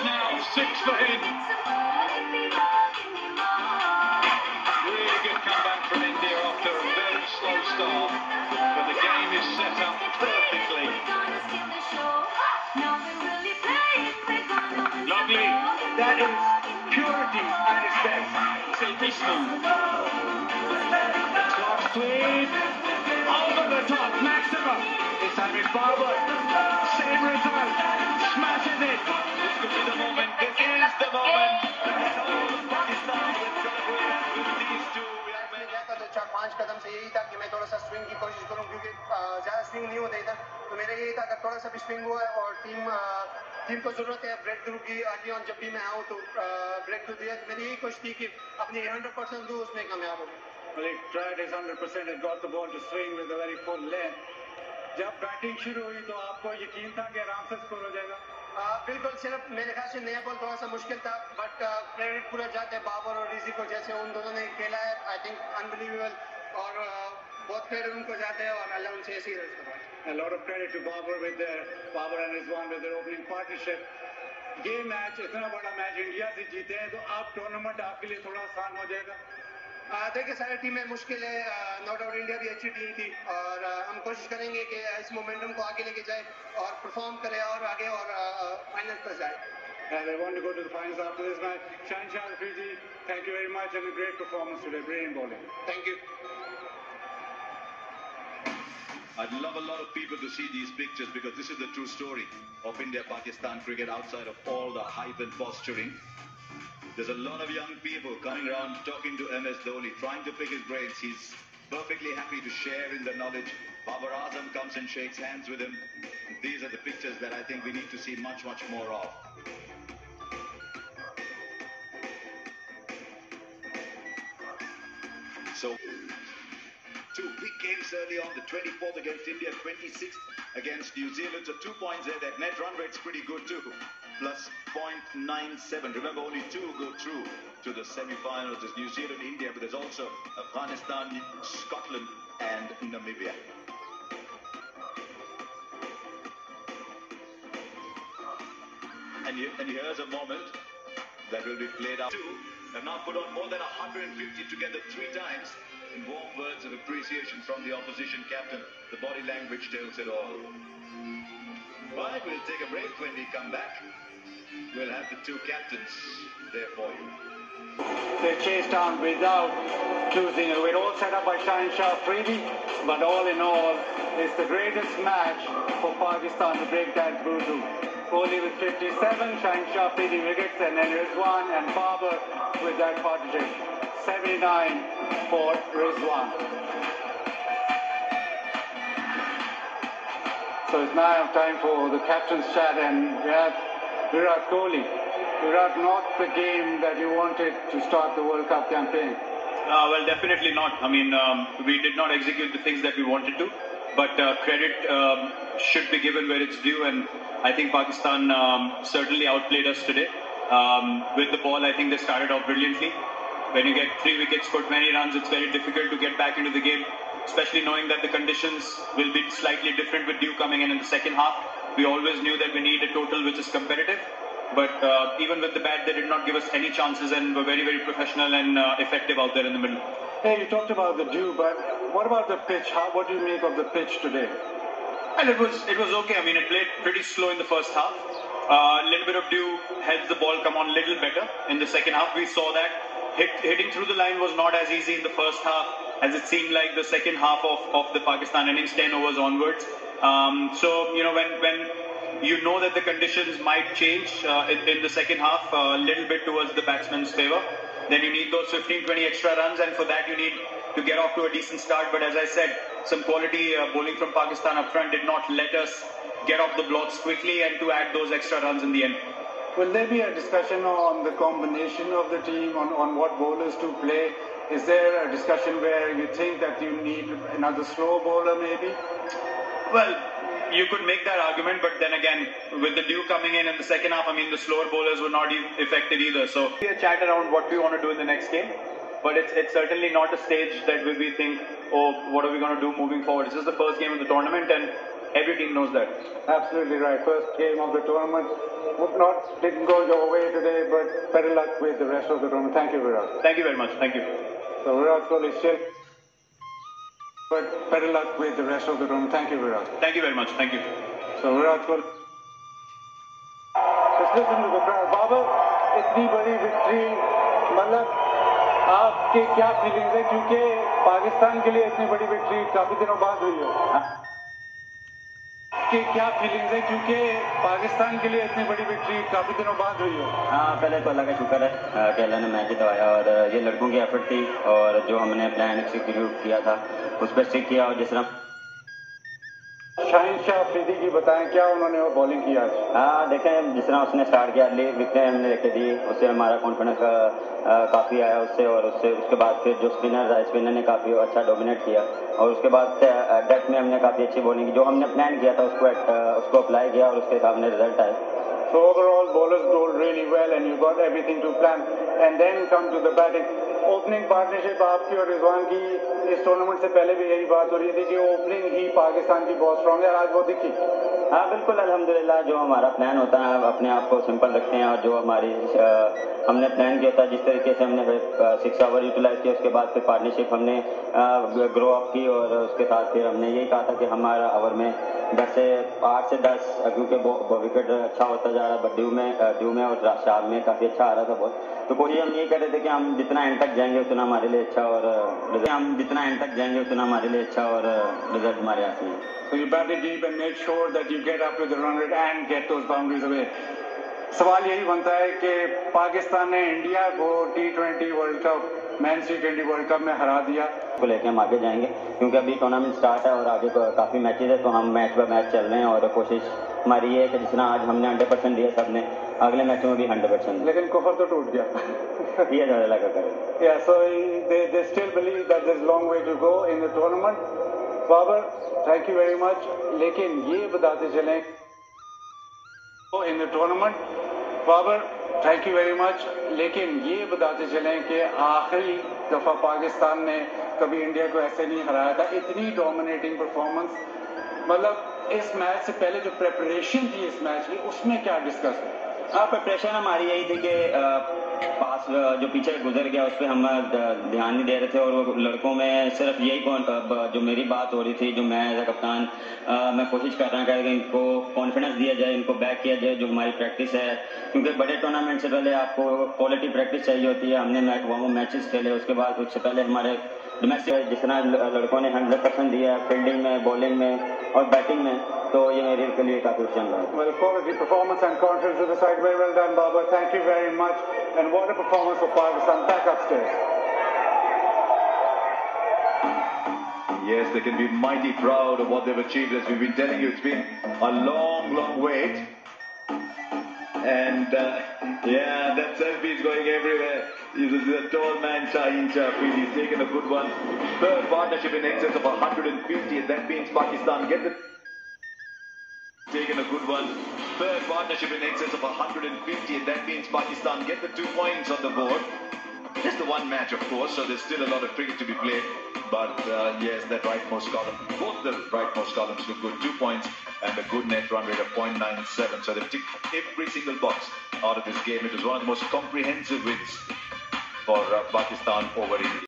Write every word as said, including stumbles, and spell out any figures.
now, six for him. Really good comeback from India after a very slow start, but the game is set up perfectly. Lovely. That is purity at its best. Silky smooth. Clock sweep. Over the top, maximum. This time it's Babar. Same result. Smashes it. This could be the moment. This is the moment. चार पांच कदम से यही था कि मैं थोड़ा सा swing की कोशिश करूं, क्योंकि ज़्यादा स्विंग नहीं होता इधर, तो मेरा यही था कि थोड़ा सा भी स्विंग हुआ और टीम टीम को ज़रूरत है ब्रेक थ्रू की। अर्ली ऑन जब भी मैं आऊँ तो ब्रेक थ्रू दिया, मेरी यही कोशिश थी कि अपनी हंड्रेड परसेंट दूँ, उसमें कामयाब हो गई। Well, he tried his one hundred percent and got the ball to swing with a very full length. जब बैटिंग शुरू हुई तो आपको यकीन था कि आराम से स्कोर हो जाएगा? बिल्कुल, सिर्फ मेरे ख्याल से नया बॉल थोड़ा सा मुश्किल था, बट क्रेडिट पूरा जाता है बाबर और रिजी को, जैसे उन दोनों ने खेला है, आई थिंक अनबिलीवेबल, और बहुत क्रेडिट उनको जाता है और अल्लाह उनसे ऐसे ही रन करवाए। A lot of credit to Babar with their Babar and Rizwan with their opening partnership. ये मैच इतना बड़ा मैच इंडिया से जीते हैं तो आप टूर्नामेंट आपके लिए थोड़ा आसान हो जाएगा? देखिए, सारी टीमें मुश्किल है, नो डाउट इंडिया भी अच्छी टीम थी और हम कोशिश करेंगे कि इस मोमेंटम को आगे लेके जाए और परफॉर्म करे और आगे और फाइनल पर जाए। And they want to go to the finals after this match. Shanshaw Afridi, thank you very much and a great performance today. Brilliant bowling. Thank you. I'd love a lot of people to see these pictures because this is the true story of India-Pakistan cricket outside of all the hype and posturing. There's a lot of young people coming around talking to M S Dhoni, trying to pick his brains. He's perfectly happy to share in the knowledge. Babar Azam comes and shakes hands with him. These are the pictures that I think we need to see much, much more of. So, two big games early on, the twenty-fourth against India, twenty-sixth against New Zealand. So two points there. That net run rate's pretty good too. Plus zero point nine seven. Remember, only two go through to the semi-finals. There's New Zealand, India, but there's also Afghanistan, Scotland, and Namibia. And, here, and here's a moment that will be played out. Two have now put on more than one hundred fifty together three times. In warm words of appreciation from the opposition captain, the body language tells it all. Right, we'll take a break. When we come back, we'll have the two captains there for you. They chased on without losing. We're all set up by Shanshaw Afridi, but all in all, it's the greatest match for Pakistan to break that voodoo. Kohli with fifty-seven, Shanshaw Afridi wickets, and then Rizwan and Babar with that partnership. seventy-nine for Rizwan. So it's now time for the captain's chat, and we have Virat Kohli. Virat, not the game that you wanted to start the World Cup campaign. Uh, well, definitely not. I mean, um, we did not execute the things that we wanted to, but uh, credit um, should be given where it's due, and I think Pakistan um, certainly outplayed us today. Um, with the ball, I think they started off brilliantly. When you get three wickets, scored many runs, it's very difficult to get back into the game, especially knowing that the conditions will be slightly different with dew coming in in the second half. We always knew that we need a total which is competitive, but uh, even with the bat, they did not give us any chances and were very, very professional and uh, effective out there in the middle. Hey, you talked about the dew, but what about the pitch? How, what do you make of the pitch today? Well, it was, it was okay. I mean, it played pretty slow in the first half. A uh, little bit of dew helped the ball come on a little better. In the second half, we saw that. Hit, hitting through the line was not as easy in the first half as it seemed like the second half of, of the Pakistan innings, ten overs onwards. Um, so, you know, when, when you know that the conditions might change uh, in, in the second half a uh, little bit towards the batsman's favour, then you need those fifteen twenty extra runs, and for that you need to get off to a decent start. But as I said, some quality uh, bowling from Pakistan up front did not let us get off the blocks quickly and to add those extra runs in the end. Will there be a discussion on the combination of the team, on, on what bowlers to play? Is there a discussion where you think that you need another slow bowler maybe? Well, you could make that argument, but then again, with the dew coming in in the second half, I mean, the slower bowlers were not e- affected either. So, we a chat around what we want to do in the next game, but it's it's certainly not a stage that we, we think, oh, what are we going to do moving forward? This is the first game of the tournament, and Every team knows that. Absolutely right. First game of the tournament. Would not didn't go your way today, but better luck with the rest of the tournament. Thank you, Virat. Thank you very much. Thank you. So Virat Kohli still, but better luck with the rest of the tournament. Thank you, Virat. Thank you very much. Thank you. So Virat Kohli. Just listen to the crowd. Babar, इतनी बड़ी victory, मतलब आपके क्या feelings है, क्योंकि पाकिस्तान के लिए इतनी बड़ी victory काफी दिनों बाद हुई है. कि क्या फीलिंग्स है, क्योंकि पाकिस्तान के लिए इतनी बड़ी विक्ट्री काफी दिनों बाद हुई है. हाँ, पहले तो अल्लाह का शुक्र है कि अल्लाह ने मैच जितवाया, और ये लड़कों की एफर्ट थी और जो हमने प्लान एग्जीक्यूट किया था उस पर स्टिक किया. और जिस तरह शाहीन शाह अफरीदी की बताएं क्या उन्होंने वो बॉलिंग की आज. हाँ, देखें जिस तरह उसने स्टार्ट किया, अर्ली विकेटें हमने लेके दी, उससे हमारा कॉन्फिडेंस काफ़ी आया उससे. और उससे उसके बाद फिर जो स्पिनर था, स्पिनर ने काफ़ी अच्छा डोमिनेट किया. और उसके बाद डेथ में हमने काफ़ी अच्छी बॉलिंग की. जो हमने प्लान किया था उसको उसको अप्लाई किया और उसके सामने रिजल्ट आया. So overall bowlers bowled really well and you got everything to plan, and then come to the batting. Opening partnership आपकी और रिजवान की इस टूर्नामेंट से पहले भी यही बात हो रही थी कि ओपनिंग ही पाकिस्तान की बहुत स्ट्रांग है, आज वो दिखी. हाँ बिल्कुल, अल्हम्दुलिल्लाह. जो हमारा प्लान होता है अपने आप को सिंपल रखते हैं, और जो हमारी आ, हमने प्लान किया था जिस तरीके से हमने सिक्स ओवर यूटिलाइज किया, उसके बाद फिर पार्टनरशिप हमने ग्रो अप की. और उसके साथ फिर हमने यही कहा था कि हमारा ओवर में दस से आठ से दस, क्योंकि विकेट अच्छा होता जा रहा है ड्यू में ड्यू में और शाम में काफ़ी अच्छा आ रहा था बहुत. तो कोशिश हम यही कर रहे थे कि हम जितना एंड तक जाएंगे उतना हमारे लिए अच्छा, और हम जितना एंड तक जाएंगे उतना हमारे लिए अच्छा, और रिजल्ट हमारे हाथ में. So you batted deep and made sure that you get up to the run rate and get those boundaries away. सवाल यही बनता है कि पाकिस्तान ने इंडिया को T twenty world cup men's T twenty world cup में हरा दिया. को लेके हम आगे जाएंगे क्योंकि अभी टूर्नामेंट स्टार्ट है और आगे काफ़ी मैचेस है, तो हम मैच बाय मैच चल रहे हैं. और कोशिश हमारी ये है कि जितना आज हमने हंड्रेड परसेंट दिया सबने, अगले मैचों में भी हंड्रेड परसेंट. लेकिन कुफर तो टूट गया. ये ज़्यादा लगा करें. Yeah, so they they still believe that there's a long way to go in the tournament. Babar, thank you very much. लेकिन ये बताते चलें in the tournament. Babar, thank you very much. लेकिन ये बताते चलें कि आखिरी दफ़ा पाकिस्तान ने कभी इंडिया को ऐसे नहीं हराया था. इतनी डोमिनेटिंग परफॉर्मेंस, मतलब इस मैच से पहले जो प्रेपरेशन थी इस मैच की, उसमें क्या डिस्कस हुआ? हाँ, प्रिपरेशन हमारी यही थी कि पास जो पीछे गुजर गया उस पर हम ध्यान नहीं दे रहे थे. और वो लड़कों में सिर्फ यही जो मेरी बात हो रही थी, जो मैं एज अ कप्तान मैं कोशिश कर रहा था कि इनको कॉन्फिडेंस दिया जाए, इनको बैक किया जाए, जो हमारी प्रैक्टिस है. क्योंकि बड़े टूर्नामेंट से पहले आपको क्वालिटी प्रैक्टिस चाहिए होती है. हमने मैच वो मैचेस खेले, उसके बाद उससे पहले हमारे डोमेस्टिक जिस तरह लड़कों ने हंड्रेड परसेंट दिया है फील्डिंग में, बॉलिंग में और बैटिंग में, तो ये मेरे के लिए काफ़ी अच्छा रहा. Well, quality performance and confidence to the side. Very well done, Babar. Thank you very much. And what a performance for Pakistan. Back upstairs. Yes, they can be mighty proud of what they've achieved. As we've been telling you, it's been a long, long wait. And uh, yeah, that selfie is going everywhere. This is a tall man, Shaheen Shah. He's taken a good one. Third partnership in excess of one hundred fifty, and that means Pakistan get the... Taken a good one. Third partnership in excess of one hundred fifty, and that means Pakistan get the two points on the board. Just the one match, of course, so there's still a lot of cricket to be played. But uh, yes, that rightmost column, both the rightmost columns look good. Two points and a good net run rate of point nine seven. So they've ticked every single box out of this game. It was one of the most comprehensive wins for uh, Pakistan over India.